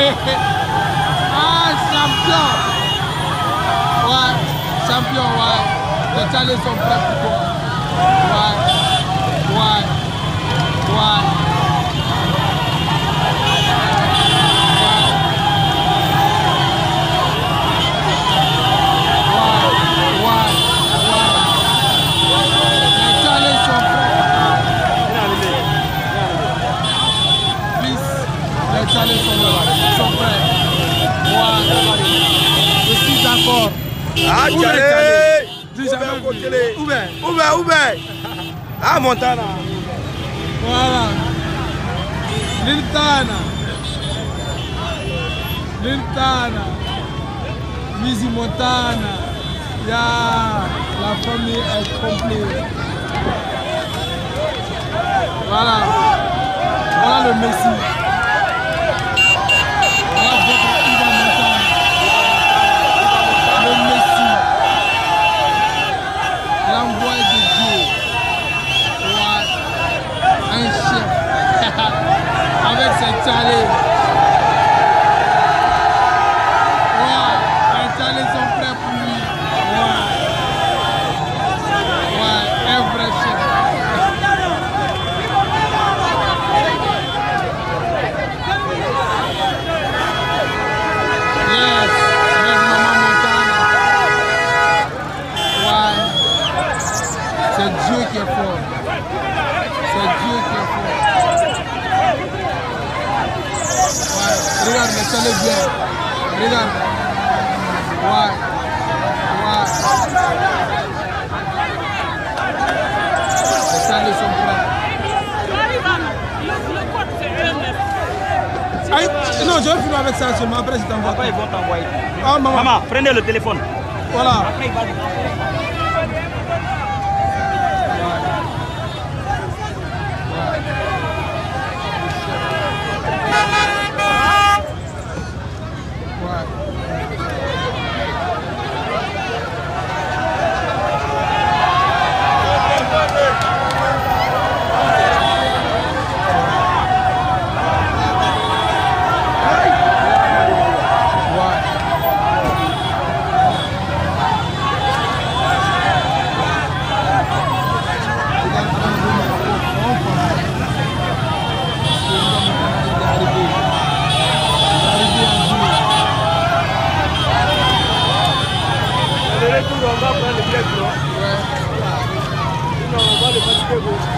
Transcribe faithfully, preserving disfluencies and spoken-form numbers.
Ah, champion. Ouais, champion, ouais. Les Tchadais sont prêts pour toi. Ouais, ouais, ouais. Les Tchadais sont là, ils sont prêts. Moi, je suis d'accord. Ah, Tchadais! Dis jamais vu. Où bien? Où bien? Où bien? Ah, Montana. Voilà. Lintana. Lintana. Misi Montana. Ya, la famille est complète. Voilà. Voilà le Messi. Avec cette Tchadais. Ouais, les Tchadais sont prêts pour lui. Ouais. Ouais, un vrai chef. Yes, avec Maman Montana. Ouais. C'est Dieu qui est fort. C'est Dieu qui est fort. Regarde, les Tchadais viennent. Regarde. Ouais. Ouais. Les Tchadais sont prêts. Aïe. Non, je vais finir avec ça seulement. Après, je t'envoie. Après, ils vont t'envoyer. Ah, maman. Maman, prenez le téléphone. Voilà. Après, il va On va prendre le piège, non? Ouais. Sinon, on va le fatiguer.